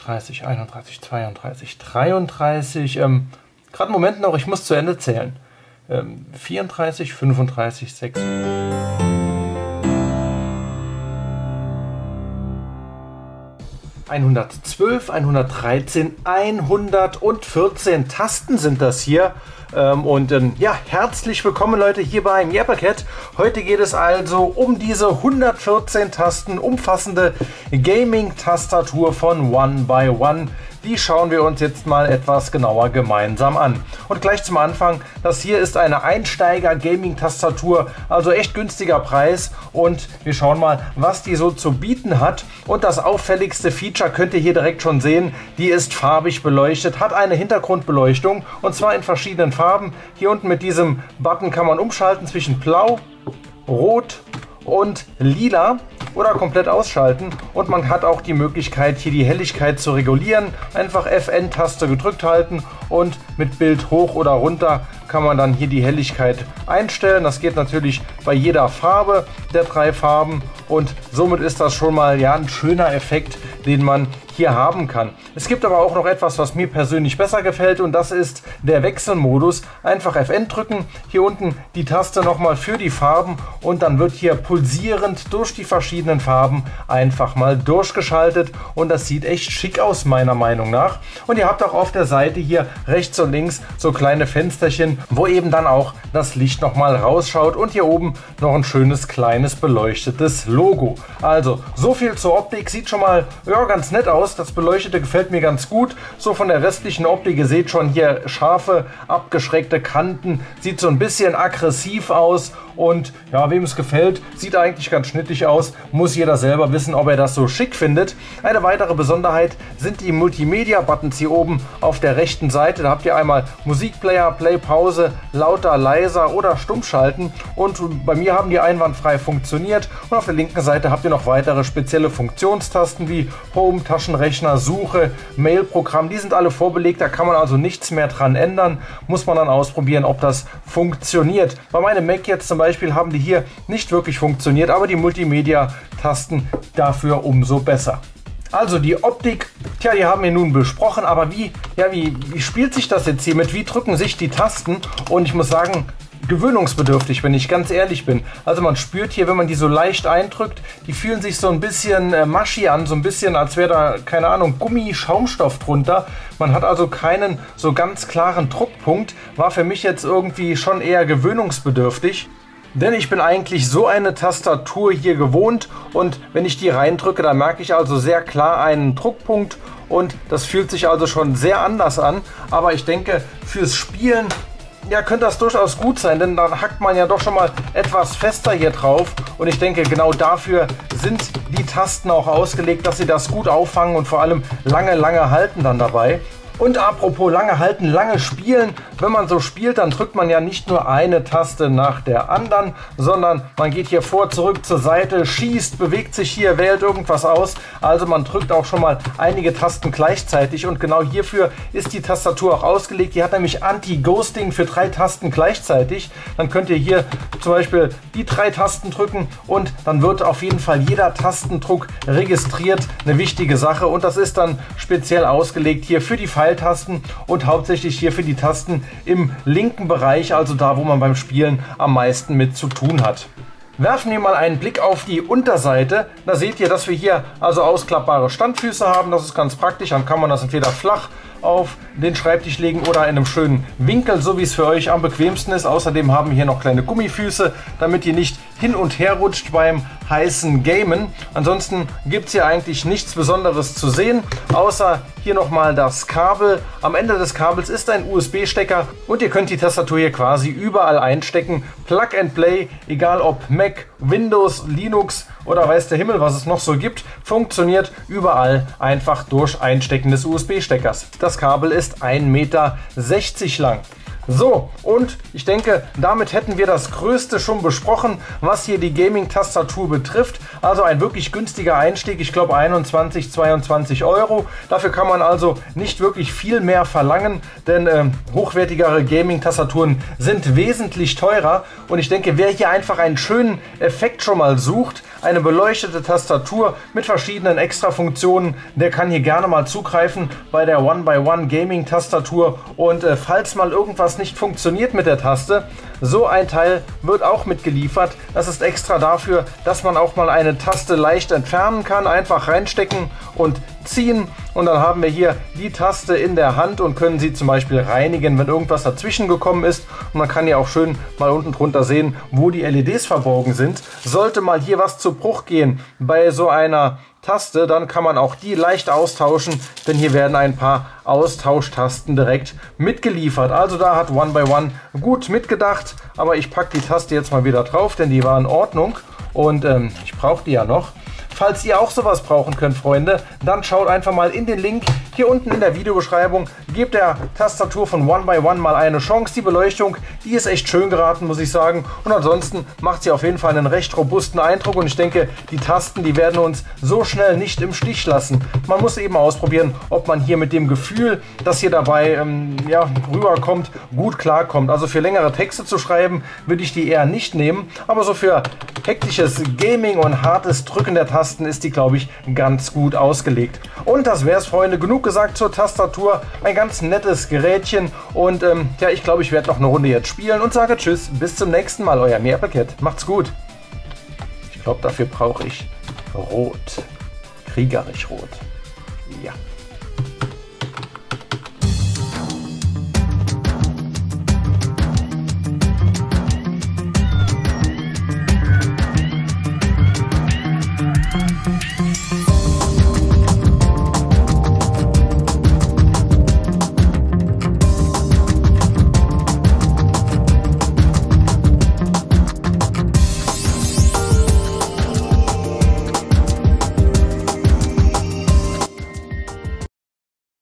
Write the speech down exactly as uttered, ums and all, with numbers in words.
dreißig, einunddreißig, zweiunddreißig, dreiunddreißig. Ähm, Gerade einen Moment noch, ich muss zu Ende zählen. Ähm, vierunddreißig, fünfunddreißig, sechs. hundertzwölf, hundertdreizehn, hundertvierzehn Tasten sind das hier. Ähm, und ähm, ja, herzlich willkommen Leute hier beim Jappercat. Heute geht es also um diese hundertvierzehn Tasten umfassende Gaming-Tastatur von One by One. Die schauen wir uns jetzt mal etwas genauer gemeinsam an. Und gleich zum Anfang, das hier ist eine Einsteiger-Gaming-Tastatur, also echt günstiger Preis. Und wir schauen mal, was die so zu bieten hat. Und das auffälligste Feature könnt ihr hier direkt schon sehen, die ist farbig beleuchtet, hat eine Hintergrundbeleuchtung und zwar in verschiedenen Farben. Hier unten mit diesem Button kann man umschalten zwischen Blau, Rot und Lila oder komplett ausschalten, und man hat auch die Möglichkeit, hier die Helligkeit zu regulieren. Einfach F N-Taste gedrückt halten und mit Bild hoch oder runter kann man dann hier die Helligkeit einstellen. Das geht natürlich bei jeder Farbe der drei Farben und somit ist das schon mal ja ein schöner Effekt, den man hier haben kann. Es gibt aber auch noch etwas, was mir persönlich besser gefällt, und das ist der Wechselmodus. Einfach F N drücken, hier unten die Taste nochmal für die Farben und dann wird hier pulsierend durch die verschiedenen Farben einfach mal durchgeschaltet und das sieht echt schick aus meiner Meinung nach. Und ihr habt auch auf der Seite hier rechts und links so kleine Fensterchen, wo eben dann auch das Licht nochmal rausschaut, und hier oben noch ein schönes kleines beleuchtetes Logo. Also so viel zur Optik, sieht schon mal ja, ganz nett aus. Das Beleuchtete gefällt mir ganz gut. So von der restlichen Optik, ihr seht schon hier scharfe, abgeschrägte Kanten. Sieht so ein bisschen aggressiv aus. Und ja, wem es gefällt, sieht eigentlich ganz schnittig aus. Muss jeder selber wissen, ob er das so schick findet. Eine weitere Besonderheit sind die Multimedia-Buttons hier oben auf der rechten Seite. Da habt ihr einmal Musikplayer, Play, Pause, lauter, leiser oder Stummschalten. Und bei mir haben die einwandfrei funktioniert. Und auf der linken Seite habt ihr noch weitere spezielle Funktionstasten wie Home, Taschenrechner, Suche, Mail-Programm. Die sind alle vorbelegt, da kann man also nichts mehr dran ändern. Muss man dann ausprobieren, ob das funktioniert. Bei meinem Mac jetzt zum Beispiel haben die hier nicht wirklich funktioniert, aber die Multimedia-Tasten dafür umso besser. Also die Optik, tja, die haben wir nun besprochen, aber wie, ja, wie, wie spielt sich das jetzt hier mit? Wie drücken sich die Tasten? Und ich muss sagen, gewöhnungsbedürftig, wenn ich ganz ehrlich bin. Also man spürt hier, wenn man die so leicht eindrückt, die fühlen sich so ein bisschen äh, maschi an, so ein bisschen, als wäre da, keine Ahnung, Gummi-Schaumstoff drunter. Man hat also keinen so ganz klaren Druckpunkt. War für mich jetzt irgendwie schon eher gewöhnungsbedürftig. Denn ich bin eigentlich so eine Tastatur hier gewohnt, und wenn ich die reindrücke, dann merke ich also sehr klar einen Druckpunkt, und das fühlt sich also schon sehr anders an. Aber ich denke, fürs Spielen ja, könnte das durchaus gut sein, denn dann hackt man ja doch schon mal etwas fester hier drauf, und ich denke, genau dafür sind die Tasten auch ausgelegt, dass sie das gut auffangen und vor allem lange, lange halten dann dabei. Und apropos lange halten, lange spielen, wenn man so spielt, dann drückt man ja nicht nur eine Taste nach der anderen, sondern man geht hier vor, zurück, zur Seite, schießt, bewegt sich hier, wählt irgendwas aus. Also man drückt auch schon mal einige Tasten gleichzeitig, und genau hierfür ist die Tastatur auch ausgelegt. Die hat nämlich Anti-Ghosting für drei Tasten gleichzeitig. Dann könnt ihr hier zum Beispiel die drei Tasten drücken und dann wird auf jeden Fall jeder Tastendruck registriert. Eine wichtige Sache, und das ist dann speziell ausgelegt hier für die Pfeiltasten und hauptsächlich hier für die Tasten im linken Bereich, also da, wo man beim Spielen am meisten mit zu tun hat. Werfen wir mal einen Blick auf die Unterseite. Da seht ihr, dass wir hier also ausklappbare Standfüße haben. Das ist ganz praktisch. Dann kann man das entweder flach auf den Schreibtisch legen oder in einem schönen Winkel, so wie es für euch am bequemsten ist. Außerdem haben wir hier noch kleine Gummifüße, damit ihr nicht hin und her rutscht beim heißen Gamen. Ansonsten gibt es hier eigentlich nichts Besonderes zu sehen, außer hier nochmal das Kabel. Am Ende des Kabels ist ein U S B-Stecker und ihr könnt die Tastatur hier quasi überall einstecken. Plug and Play, egal ob Mac, Windows, Linux oder weiß der Himmel, was es noch so gibt, funktioniert überall einfach durch Einstecken des U S B-Steckers. Das Kabel ist ein Meter sechzig lang. So, und ich denke, damit hätten wir das Größte schon besprochen, was hier die Gaming-Tastatur betrifft. Also ein wirklich günstiger Einstieg, ich glaube einundzwanzig, zweiundzwanzig Euro. Dafür kann man also nicht wirklich viel mehr verlangen, denn äh, hochwertigere Gaming-Tastaturen sind wesentlich teurer. Und ich denke, wer hier einfach einen schönen Effekt schon mal sucht, eine beleuchtete Tastatur mit verschiedenen Extra-Funktionen. Der kann hier gerne mal zugreifen bei der one by one Gaming Tastatur. Und äh, falls mal irgendwas nicht funktioniert mit der Taste, so ein Teil wird auch mitgeliefert. Das ist extra dafür, dass man auch mal eine Taste leicht entfernen kann. Einfach reinstecken und ziehen. Und dann haben wir hier die Taste in der Hand und können sie zum Beispiel reinigen, wenn irgendwas dazwischen gekommen ist. Und man kann ja auch schön mal unten drunter sehen, wo die L E Ds verborgen sind. Sollte mal hier was zu Bruch gehen bei so einer Taste, dann kann man auch die leicht austauschen, denn hier werden ein paar Austauschtasten direkt mitgeliefert. Also da hat one by one gut mitgedacht, aber ich packe die Taste jetzt mal wieder drauf, denn die war in Ordnung und ähm, ich brauche die ja noch. Falls ihr auch sowas brauchen könnt, Freunde, dann schaut einfach mal in den Link hier unten in der Videobeschreibung. Gebt der Tastatur von one by one mal eine Chance. Die Beleuchtung, die ist echt schön geraten, muss ich sagen. Und ansonsten macht sie auf jeden Fall einen recht robusten Eindruck. Und ich denke, die Tasten, die werden uns so schnell nicht im Stich lassen. Man muss eben ausprobieren, ob man hier mit dem Gefühl, das hier dabei ähm, ja, rüberkommt, gut klarkommt. Also für längere Texte zu schreiben, würde ich die eher nicht nehmen. Aber so für hektisches Gaming und hartes Drücken der Tasten ist die, glaube ich, ganz gut ausgelegt. Und das wäre es, Freunde. Genug gesagt zur Tastatur. Ein ganz nettes Gerätchen. Und ähm, ja, ich glaube, ich werde noch eine Runde jetzt spielen und sage Tschüss. Bis zum nächsten Mal, euer Meerpaket. Macht's gut. Ich glaube, dafür brauche ich Rot. Kriegerisch Rot. Ja.